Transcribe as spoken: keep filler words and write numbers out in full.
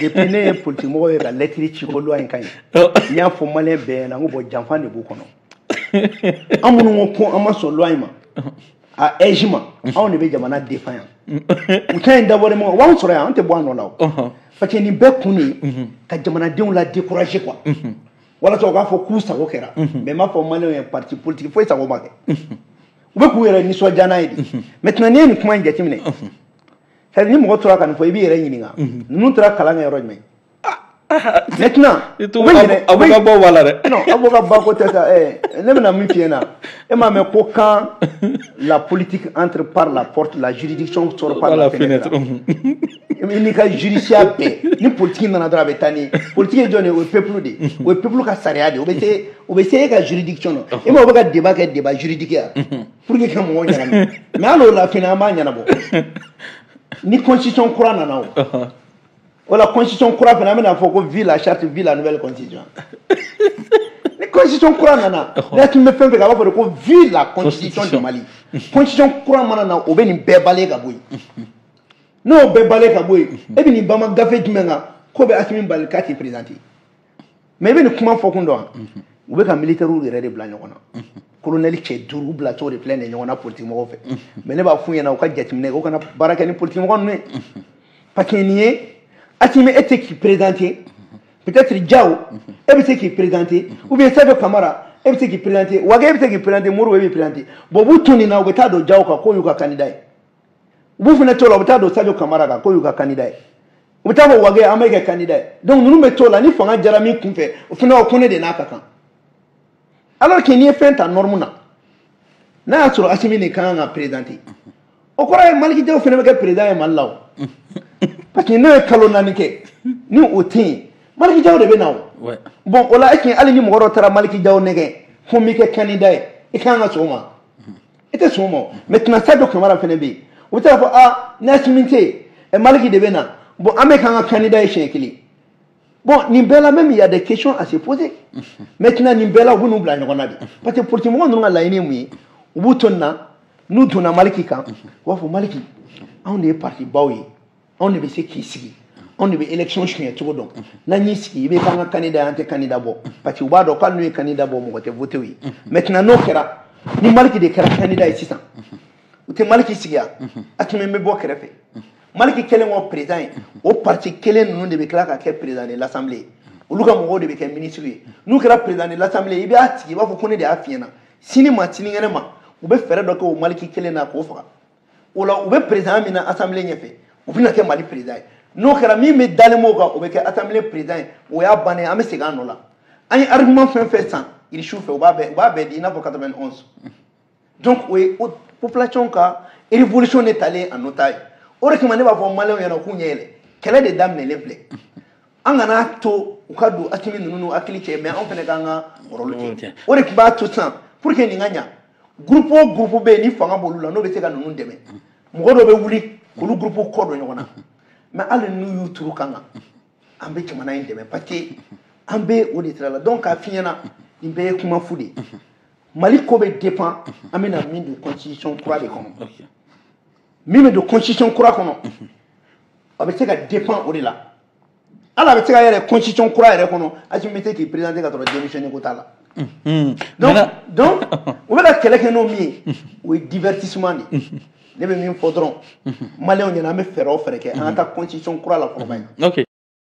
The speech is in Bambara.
depuis ne ye politique mɔgɔ ye ka lettre ci ko loi in ka ɲi n y'a fɔ malien bɛɛ ɲɛna n ko bon janfan de b'u kɔnɔ an minnu ko ko an ma sɔn loi in ma a age ma anw de bɛ jamana défend yan u ta in dabɔlen ma wa an sɔrɔ yan an tɛ bɔ an nɔ la o parce que nin bɛɛ kun de ka jamanadenw la décourager quoi walasa u k'a fɔ k'u sago kɛra mais n m'a fɔ malien ye parti politique foyi sago ma kɛ u bɛ k'u yɛrɛ nisɔndiya n'a ye de maintenant n'i ye nin kuma in jateminɛ c'est ni mɔgɔ tora ka nin fɔ i b'i yɛrɛ ɲininka ninnu taara kalan kɛ yɔrɔ jumɛn maintenant u bɛ ɲinɛ avocat baw b'a la dɛ non avocat ba ko tɛ sa ɛ ne bɛna min f'i ɲɛna e m'a mɛn ko quand la politique entre par la porte la juridiction sort par la fenêtre i n'i ka judiciaire bɛɛ ni politique nana dɔrɔn a bɛ taa ni politique ye jɔn ye o ye peuple de o ye peuple ka sariya de o bɛ se o bɛ se e ka juridiction na e ma o bɛ ka débat kɛ débat juridique ya pour que ka mɔgɔw ɲagami mais hali o la fana an b'a ɲɛnabɔ ni constitution kura nana o o la constitution kura fana an bɛna fɔ ko vie la charte vie la nouvelle constitution ni constitution kura nana ne tun bɛ fɛn fɛn kɛ a b'a fɔ de ko vie la constitution de Mali constitution kura mana na o bɛ nin bɛɛ balayer ka bɔ yen n'o bɛɛ balayer ka bɔ yen e bɛ nin bama gafe jumɛn kan ko bɛ Asimi bali k'a t'i présenter mais i bɛ nin kuma fɔ kun dɔn wa u bɛ ka militaires yɛrɛ de bila ɲɔgɔn na colonel cɛ duuru bila cogo de filɛ nin ye ɲɔgɔn na politique mɔgɔw fɛ mais ne b'a f'u ɲɛna u ka jateminɛ u kana baara kɛ ni politique mɔgɔ ninnu ye parce que nin ye Asimi e tɛ k'i présenter peut-être Diao e bɛ se k'i présenter ou bien Sadio Kamara e bɛ se k'i présenter Wage e bɛ se k'i présenter Modibo e bɛ présenter bon u b'u to nin na u bɛ taa don Diao kan k'o y'u ka candidat ye u b'u fana to la u bɛ taa don Sadio Kamara kan k'o y'u ka candidat ye u bɛ taa fɔ Wage an bɛ kɛ candidat ye donc ninnu bɛ to la ni fanga jara min kunfɛ o fana o ko ne de n'a ka kan alors que n'i ye fɛn ta norme na n'a y'a sɔrɔ Asimi de kan ka présenter o kɔrɔ ye Maliki Diao fana bɛ kɛ président ye Mali la o parce que n'o ye kalo naani kɛ ni o tɛ yen Maliki Diao de bɛ na o bon o la est ce que hali ni mɔgɔ dɔ taara Maliki Diao nɛgɛ ko n bɛ kɛ candidat ye i kan ka sɔn o ma i tɛ sɔn o ma maintenant Sadio Kamara fana bɛ yen u bɛ taa fɔ ah ni Asimi tɛ yen Maliki de bɛ na bon an bɛ k'an ka candidat ye siɲɛ kelen bon nin bɛɛ la même il y a des questions à se poser maintenant nin bɛɛ la u bɛ n'u bila ɲɔgɔn na de parce que politique mɔgɔ ninnu ka laɲini ye mun ye u b'u to nin na n'u donna Maliki kan u b'a fɔ Maliki anw de ye parti baw ye anw de bɛ se k'i sigi anw de bɛ élection suɲɛ cogo dɔn n'an y'i sigi i bɛ k'an ka candidat ye an tɛ candidat bɔ parce que u b'a dɔn k'ale n'u ye candidat bɔ mɔgɔ tɛ voté o ye maintenant n'o kɛra ni Maliki de kɛra candidat ye sisan u tɛ Maliki sigi yan Asimi bɛ bɔ kɛrɛfɛ Maliki kelen ko président ye o parti kelen ninnu de bɛ tila ka kɛ président de l'assemblée olu ka mɔgɔw de bɛ kɛ ministre ye n'u kɛra président de l'assemblée i b'a sigi i b'a fɔ ko ne de y'a f'i ɲɛna sini ma sinikɛnɛ ma u bɛ fɛɛrɛ dɔ kɛ o Maliki kelen na k'o faga o la u bɛ président min na assemblée ɲɛfɛ u bɛna kɛ Mali président ye n'o kɛra min bɛ dalen m'o kan o bɛ kɛ assemblée président ye o y'a bannen an bɛ segin an nɔ la an ye argument fɛn fɛn san irisiw fɛ u b'a bɛɛ u b'a bɛɛ di i n'a fɔ quatre-vingt-onze donc o ye population ka révolution de talen en otage o de kama ne b'a fɔ maliyɛnw ɲɛna k'u ɲɛ yɛlɛ kɛlɛ de daminɛlen filɛ an kana to u ka don Asimi ninnu n'u hakili cɛ mais anw fana k'an ka rôle kɛ o de b'a to sisan pour que nin ka ɲa groupe o groupe bɛ yen ni fanga b'olu la n'o bɛ se ka ninnu dɛmɛ mɔgɔ dɔ bɛ wuli k'olu groupe kɔ don ɲɔgɔn na mais hali n'u y'u turu kan kan an bɛ jamana in dɛmɛ parce que an bɛ o de sira la donc k'a f'i ɲɛna nin bɛɛ ye kuma fu de ye Mali ko bɛ dépend an bɛna min don constitution kura de kɔnɔ min bɛ don constitution kura kɔnɔ a bɛ se ka dépend o de la hali a bɛ se ka yɛrɛ constitution kura yɛrɛ kɔnɔ Asimi bɛ se k'i présenter ka sɔrɔ démissionner ko t'a la donc donc u bɛ ka kɛlɛ kɛ n'o min ye o ye divertissement de ne bɛ min fɔ dɔrɔn maliyɛnw ɲɛna an bɛ fɛɛrɛ o fɛɛrɛ kɛ an ka taa constitution kura la fɔlɔ ba in